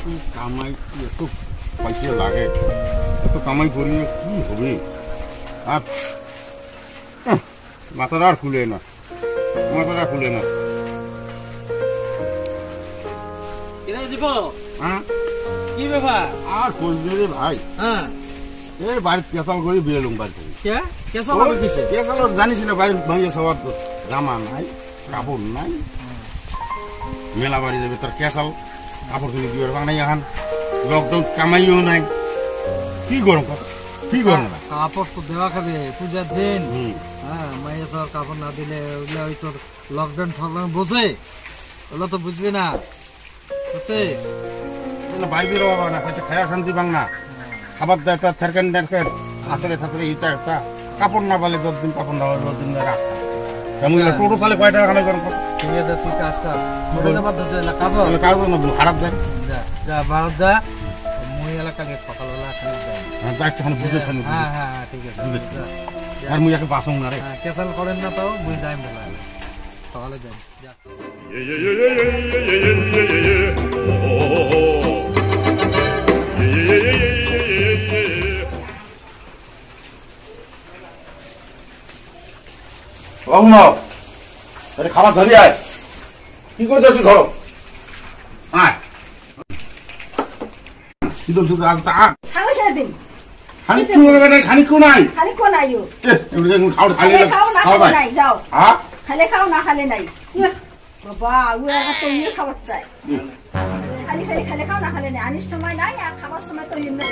কামাই এত পয়সা লাগে, এত কামাই করিয়ে কি হবে? আর মাথাটা আর খুলে না, মাথাটা খুলে না। হ্যাঁ কি ব্যাপার? আর বলবে রে ভাই, হ্যাঁ এই বাড়ির কেসাল করে বেরোলুম বাড়ি থেকে। কেসাল কিসে? কেসাল জানিস না, বাড়ির ভাইয়া সবার জামা নাই, কাপড় নাই, মেলা বাড়ি যাবে তার কেসাল কাপড় কিনে দিবে নাই। এখন লকডাউন, কামাইও নাই, কি গরম কি গরম না? কাপড় তো দেওয়া খাবে পূজার দিন। হ্যাঁ, মাইয়া তো কাপড় না দিলে ওগুলা ওই তোর লকডাউন ঠকডাউন বোঝে, ওগুলো তো বুঝবি না। বাইরে বাবা না খায়া শান্তি পাং না, খাবার দেয় তার থেরকেন টেরকেন আসলে থাকলে ইটা একটা কাপড় না পালে 10 দিন কাপড় না পালে 10 দিন রাখ। তেমন টোটো তাহলে কয় টাকা কামাই করেন? ঠিক আছে, তুই কাজ কর, কাজ খারাপ দেয় যা ভারত যা। মুই এলাকা সকালবেলা বুঝে। হ্যাঁ হ্যাঁ ঠিক আছে, আর মুই একটা বাসন না রে, ক্যান্সেল করেন না তো মুই যাই বেলা সকালে যাই। খাবার ধরি আয়, কি করতেছি ধরো আয়। কি তো আজ তা খানিকও নাই, খালে খাও না খালে নাই বাবা, খাবার চাই খালি খালি খালে খাও না খালে নাই। আনিস সময় নাই আর খাবার সময় তো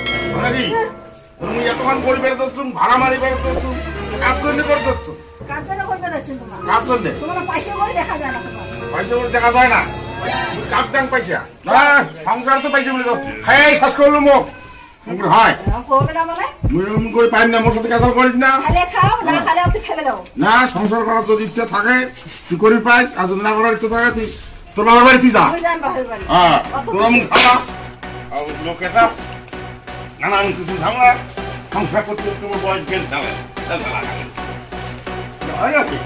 এতক্ষণ করে বেড়ে দিচ্ছ, ভাড়া মারি বেড়ে দিচ্ছ, কাজ জন্য করে দিচ্ছ। কার জন্য করবে যাচ্ছেন তোমার? কাজ জন্য তোমার পয়সা করে দেখা যায় না, তোমার পয়সা করে দেখা যায় না। কাজ দেন পয়সা না, সংসার তো পয়সা বলে খাই শ্বাস করলো মুখ হয় করে পাই না। মোর সাথে কাজ করিস না, না সংসার করার যদি ইচ্ছা থাকে তুই করি পাইস, আর যদি না করার ইচ্ছা থাকে তুই তোর বাবার বাড়ি তুই যা। হ্যাঁ খাওয়া লোকেটা না, আমি কিছু খাবো না, সংসার করতে তোমার বয়স গেল নাকি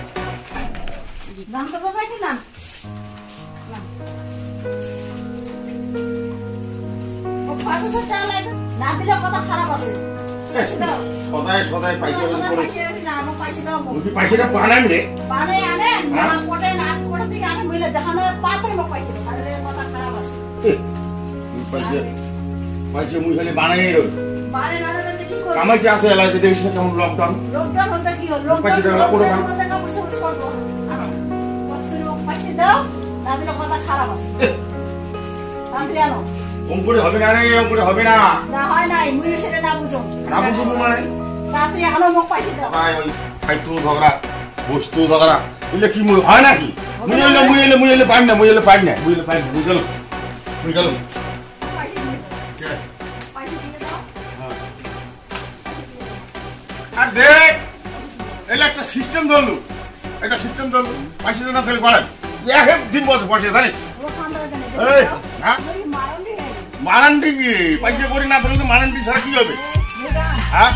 না দিলে কথা খারাপ আছে। সদায় সদায় পয়সা পয়সাটা বানান রে, বানাই আনেন না কোটে না কোটে থেকে আগে মিলে দেখানো পাত্রে মো পয়সা খালি কথা খারাপ আছে। পয়সা পয়সা মুই খালি বানাই রই, বানাই না মানে কি করব? কামাই যা আছে এলাকাতে দেখিস না কেমন লকডাউন। লকডাউন হতে কি হলো? পয়সাটা হলো পুরো বান পয়সা দাও, না দিলে কথা খারাপ আছে। তাড়াতাড়ি আনো। অঙ্কুরে হবে না রে, অঙ্কুরে হবে না। না হয় নাই, মুই সেটা না বুঝো। না বুঝো মানে? তাড়াতাড়ি আনো, মোক পয়সা দাও। ভাই ওই খাইতো ঝগড়া, বস্তু ঝগড়া, এলে কি মুই হয় নাকি? মুই এলে পাই না, মুই এলে পাই না, মুই গেল। পয়সা দিয়ে দাও। আর দেখ এলে একটা সিস্টেম ধরলু, একটা সিস্টেম ধরলু, পয়সা না ধরে বাড়াই একদিন বসে বসে জানিস। এই হ্যাঁ মারান্ডি কি পয়সা করি না ধরলে মারান্ডি ছাড়া কি হবে? হ্যাঁ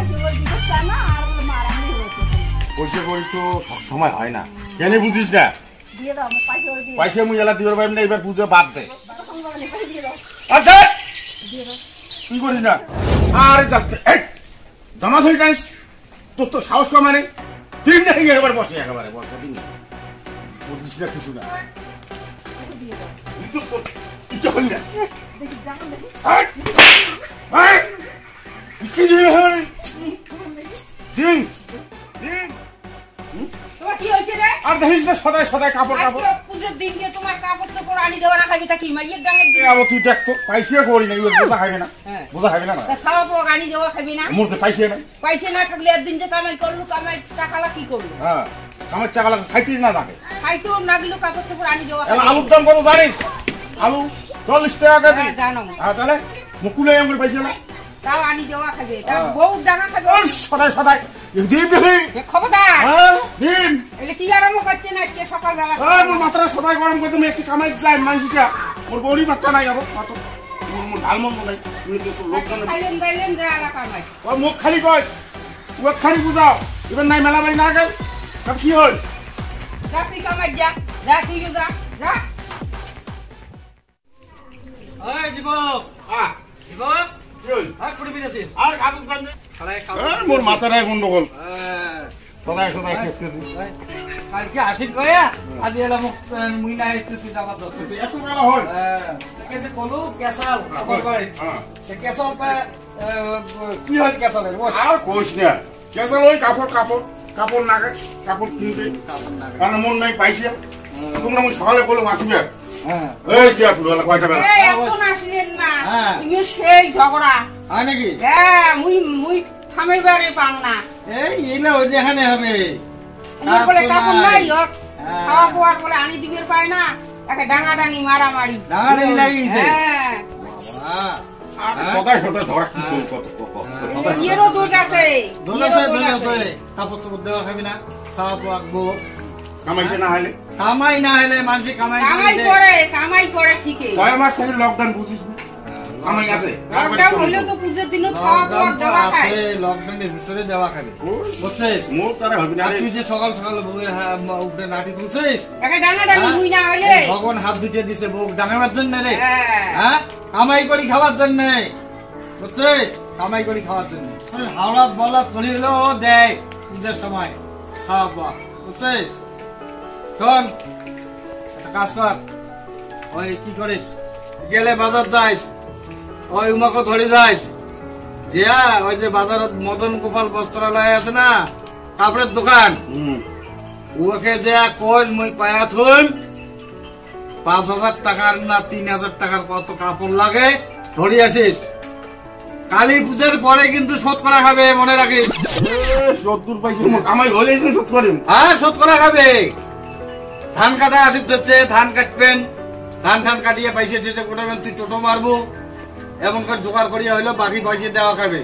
পয়সা করি তো সব সময় হয় না, কেন বুঝিস না? পয়সা মুই এলা দিবার পাইব না, এবার পুজো বাদ দে। আচ্ছা কি করিস না? আরে জমা ধরে টানিস, তোর তো সাহস কম মানে দিন না একেবারে বসে, একেবারে বসে দিন না বুঝিস না কিছু না। আর দেখিস না সদায় সদায় কাপড় কাপড় পুজোর দিনকে তোমার কাপড় টাপড় আনি দেওয়া না খাবি তা কি মাইয়ের ডাঙের তুই দেখ তো পয়সা করি না, বোঝা খাবে না, বোঝা খাবে না, খাওয়া পাওয়া আনি দেওয়া খাবি না। মুখে পয়সা নাই, পয়সা না থাকলে একদিন যে কামাই করলু, কামাই টাকালা কি করলু? হ্যাঁ আমার টাকা লাগে খাইতিস না তাকে, খাইতো না গেলেও কাপড় টাপড় আনি দেওয়া। আলুর দাম কত জানিস? আলু 40 টাকা কেজি। জানো? হ্যাঁ তাহলে মুকুলে আমার পয়সা না, তাও আনি দেওয়া খাবে, তা বউ ডাঙা খাবে সদায় সদায় দিন দেখি খবরদার। দিন এলে কি আরম্ভ করছে না আজকে সকালবেলা? মাত্রা সদায় গরম করে তুমি একটু কামাই যাই মানুষটা ওর বড়ি মাত্রা নাই, আরো মাত্র ঢালমন্দ নাই, খাইলেন দাইলেন যে আলা কামাই ওর মুখ খালি কয়, মুখ খালি বুঝাও এবার নাই মেলা বাড়ি না গেল তার কি হল? যা তুই কামাই যা, যা তুই যা, যা। ওই জীবক হ্যাঁ জীবক কি হইল? আর কুড়ি মিনিট আছিস আর কাপড় জানি আরে কাপড় মোর মাথায় গন্ডগোল হ্যাঁ সদাই সদাই কেস করে কালকে আসিল কয়া আজি এলাম মুই না এসেছি জামা দোস্ত এত বেলা হয় কেসে কলু কেসাল খবর কই হ্যাঁ সে কেসাল কি হল কেসালের বস আর কোশ না কেসা ওই কাপড় কাপড় কাপড় নাগে কাপড় কিনতে কারণ মন নাই পাইছে তোমরা মুই সকালে বলে আসবে হ্যাঁ এই কি আসবে বেলা কয়টা বেলা এই এখন আসলেন না হ্যাঁ। তুমি সেই ঝগড়া হয় নাকি হ্যাঁ মুই থামাইবারে পাং না এই এলে ওই যেখানে হবে তোমার বলে কাপড় নাই ওর হ্যাঁ। খাওয়া পোয়ার বলে আনি দিবের পায় না একে ডাঙাডাঙি মারামারি ডাঙাডাঙি লাগিয়েছে হ্যাঁ বাবা আর সদাই সদাই ঝগড়া কি করব কত সদাই এরও দোষ আছে দোলাছে কাপড় চোপড় দেওয়া খাবি না খাওয়া পোয়া গো কামাইতে না হলে কামাই না হলে মানুষ কামাই কামাই করে ঠিকই কয় মাস থেকে লকডাউন বুঝিস না কামাই আছে লকডাউন হলে তো পুজোর দিনও খাওয়া পোয়া দেওয়া খায় লকডাউনের ভিতরে দেওয়া খাবে বুঝছিস মোর তারা হবে না আর তুই যে সকাল সকাল বউয়ের উপরে লাঠি তুলছিস একে ডাঙাডাঙি বুই না হলে ভগবান হাত দুটিয়ে দিছে বউ ডাঙাবার জন্য রে হ্যাঁ হ্যাঁ কামাই করি খাওয়ার জন্য বুঝছিস কামাই করি খাওয়ার জন্য হাওড়া বলা করি হলো দেয় পুজোর সময় খাওয়া পাওয়া বুঝছিস শোন একটা কাজ কর ওই কি করিস গেলে বাজার যাইস ওই উমাকে ধরে যাইস জিয়া ওই যে বাজারত মদন গোপাল বস্ত্রালয় আছে না কাপড়ের দোকান ওকে যে কই মুই পায়া থুন 5,000 টাকার না 3,000 টাকার কত কাপড় লাগে ধরে আসিস কালী পূজার পরে কিন্তু শোধ করা খাবে মনে রাখিস 70 পয়সা মোর কামাই হলেই তো শোধ করিম হ্যাঁ শোধ করা খাবে ধান কাটা আসিস হচ্ছে ধান কাটবেন ধান কাটিয়ে পয়সা যেতে কোটাবেন তুই টোটো মারবো এমন করে জোগাড় করিয়া হইলো বাকি পয়সা দেওয়া খাবে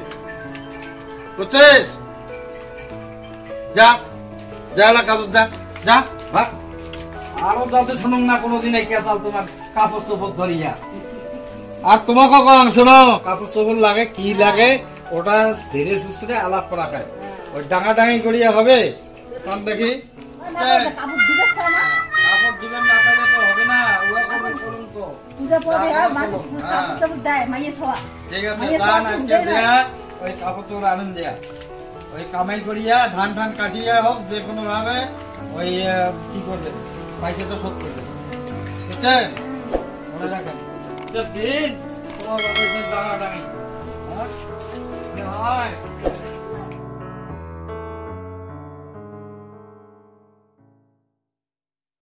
বুঝছিস যা যা না কাজ যা যা ভাগ আরো যাতে শুনুন না কোনোদিন এই কেসাল তোমার কাপড় চোপড় ধরিয়া আর তোমাকে কম শোনো কাপড় চোপড় লাগে কি লাগে ওটা ধীরে সুস্থে আলাপ করা খায় ওই ডাঙাডাঙি করিয়া হবে কারণ দেখি কাপড় দিবে না কাপড় দিবেন না তাহলে তো হবে না ওরা করবে করুন তো পূজা পড়বে আর মাছ কাপড় দেয় মাইয়ে ছোয়া ঠিক আছে দান আজকে দেয়া ওই কাপড় চোপড় আনন্দ দেয়া ওই কামাই করিয়া ধান কাটিয়া হোক যে কোনো ভাবে ওই কি করবে পয়সাটা শোধ করবে বুঝছেন মনে রাখেন দিন তোমার বাবা ডাঙাডাঙি হ্যাঁ